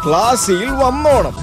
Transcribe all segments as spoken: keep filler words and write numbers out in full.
ക്ലാസ്സിൽ വന്നോണം.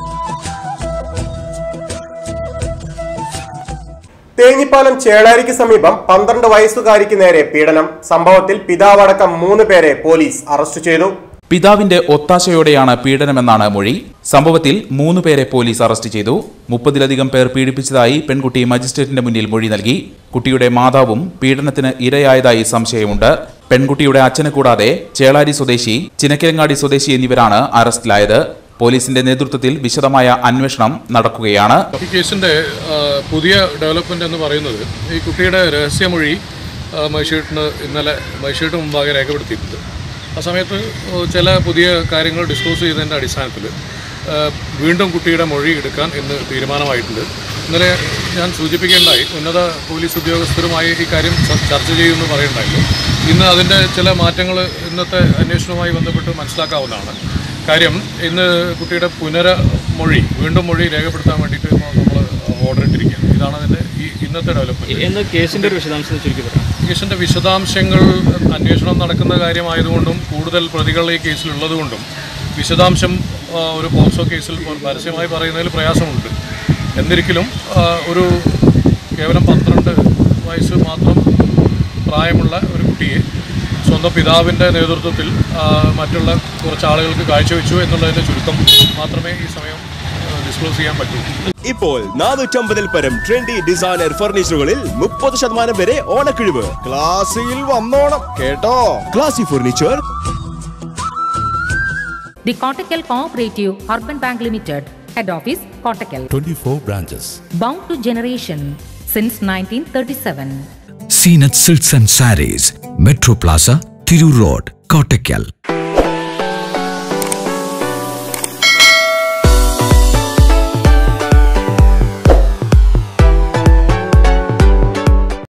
തേഞ്ഞിപ്പാലം ചേളാരിക്ക് സമീപം പന്ത്രണ്ട് വയസ്സുകാരിക്ക് നേരെ പീഡനം. സംഭവത്തിൽ പിതാവടക്കം മൂന്ന് പേരെ പോലീസ് അറസ്റ്റ് ചെയ്തു. പിതാവിന്റെ ഒത്താശയോടെയാണ് പീഡനമെന്നാണ് മൊഴി. സംഭവത്തിൽ മൂന്ന് പേരെ പോലീസ് അറസ്റ്റ് ചെയ്തു. മുപ്പതിലധികം പേർ പീഡിപ്പിച്ചതായി പെൺകുട്ടി മജിസ്ട്രേറ്റിന്റെ മുന്നിൽ മൊഴി നൽകി. കുട്ടിയുടെ മാതാവും പീഡനത്തിന് ഇരയായതായി സംശയമുണ്ട്. പെൺകുട്ടിയുടെ അച്ഛന് കൂടാതെ ചേളാരി സ്വദേശി, ചിനക്കിലങ്ങാടി സ്വദേശി എന്നിവരാണ് അറസ്റ്റിലായത്. പോലീസിന്റെ നേതൃത്വത്തിൽ വിശദമായ അന്വേഷണം നടക്കുകയാണ്. ഈ കേസിന്റെ പുതിയ ഡെവലപ്മെന്റ് എന്ന് പറയുന്നത് ഈ കുട്ടിയുടെ രഹസ്യമൊഴി മജിസ്ട്രേറ്റിന് ഇന്നലെ മജിസ്ട്രേറ്റ് മുമ്പാകെ രേഖപ്പെടുത്തിയിട്ടുണ്ട്. ആ സമയത്ത് ചില പുതിയ കാര്യങ്ങൾ ഡിസ്ക്ലോസ് ചെയ്തതിൻ്റെ അടിസ്ഥാനത്തിൽ വീണ്ടും കുട്ടിയുടെ മൊഴി എടുക്കാൻ ഇന്ന് തീരുമാനമായിട്ടുണ്ട്. ഇന്നലെ ഞാൻ സൂചിപ്പിക്കേണ്ടായി, ഉന്നത പോലീസ് ഉദ്യോഗസ്ഥരുമായി ഈ കാര്യം ചർച്ച ചെയ്യുമെന്ന് പറയുന്നുണ്ടായിരുന്നു. ഇന്ന് അതിൻ്റെ ചില മാറ്റങ്ങൾ ഇന്നത്തെ അന്വേഷണവുമായി ബന്ധപ്പെട്ട് മനസ്സിലാക്കാവുന്നതാണ്. കാര്യം ഇന്ന് കുട്ടിയുടെ പുനര മൊഴി വീണ്ടും മൊഴി രേഖപ്പെടുത്താൻ വേണ്ടിയിട്ട് നമ്മൾ ഓർഡർ ഇട്ടിരിക്കുകയാണ്. ഇതാണ് അതിൻ്റെ ഈ ഇന്നത്തെ ഡെവലപ്മെൻറ്റ്. കേസിൻ്റെ വിശദാംശം ചുരുക്കി പറയാം. കേസിൻ്റെ വിശദാംശങ്ങൾ അന്വേഷണം നടക്കുന്ന കാര്യമായതുകൊണ്ടും കൂടുതൽ പ്രതികൾ ഈ കേസിലുള്ളതുകൊണ്ടും വിശദാംശം ഒരു പോക്സോ കേസിൽ പരസ്യമായി പറയുന്നതിൽ പ്രയാസമുണ്ട്. എന്നിരിക്കലും ഒരു കേവലം പന്ത്രണ്ട് വയസ്സ് മാത്രം പ്രായമുള്ള ഒരു കുട്ടിയെ സ്വന്തം പിതാവിൻ്റെ നേതൃത്വത്തിൽ മറ്റുള്ള കുറച്ച് ആളുകൾക്ക് കാഴ്ചവെച്ചു എന്നുള്ളതിൻ്റെ ചുരുക്കം മാത്രമേ ഈ സമയം ഡിസ്ക്ലോസ് ചെയ്യാൻ പറ്റൂ. ഇപ്പോൾ നാനൂറ്റമ്പതിൽ പരം ട്രെൻഡി ഡിസൈനർ ഫർണിച്ചറുകളിൽ മുപ്പത് ശതമാനം വരെ ഓണക്കിഴിവ്. ക്ലാസ്സിൽ വന്നോണം കേട്ടോ. Classy furniture. The Kottakkal Cooperative Urban Bank Limited, Head Office, Kottakkal. twenty-four branches. Bound to generation since nineteen thirty-seven. Seenat Silks and Sarees, Metro Plaza, Thiru Road, Kottakkal.